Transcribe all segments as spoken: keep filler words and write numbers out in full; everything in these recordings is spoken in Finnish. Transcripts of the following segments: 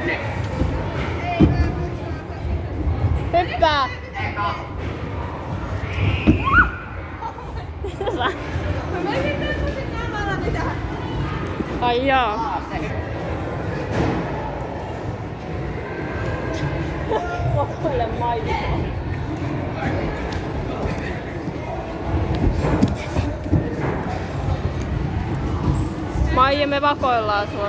Hyppää! Eka. Mä menin tämmösen kamerani tähän. Ai joo. Vakoile maitoa. Maija, me vakoillaan sua.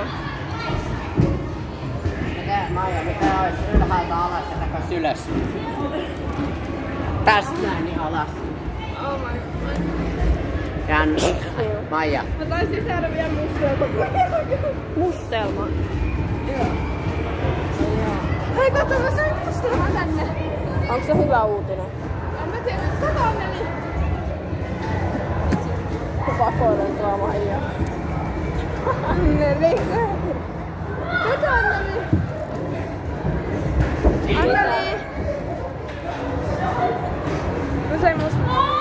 Mitä, Maija, mitä olisi ylhäältä alas ja takas ylös? Tästä näin niin alas. Oh my god. Ja Maija. Mä taisin saada vielä mustelma. Mustelma. Joo. Hei, kato, mä sain mustelman tänne. Onko se hyvä uutinen? En mä tiedä, kato Anneli. Mä vakoilen tuo Maija. Anneli. Kato Anneli. Anneli. Mä sain mustelman.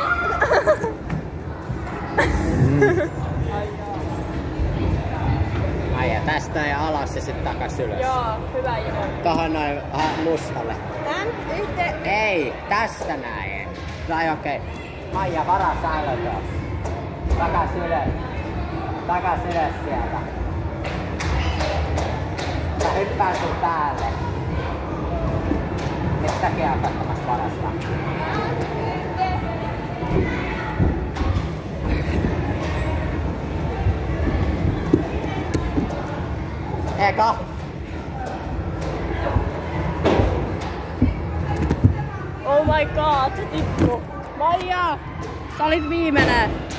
Maija, tästä ja alas ja sitten takas ylös. Joo, hyvä Imo. Tohon noin aha, mustalle. Tän yhteen. Ei, tästä näin. Tai okei. Okay. Maija, varaa säilö tuossa. Takas ylös. Takas ylös sieltä. Mä hyppään sun päälle. Nyt säkin on kattomassa varasta. Eka. Oh my god, se tippu. Maija, sä olit viimeinen.